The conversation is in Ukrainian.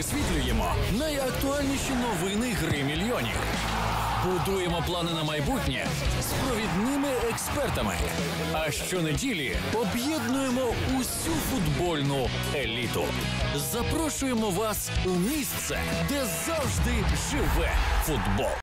висвітлюємо найактуальніші новини гри мільйонів. Будуємо плани на майбутнє з провідними експертами. А щонеділі об'єднуємо усю футбольну еліту. Запрошуємо вас у місце, де завжди живе футбол.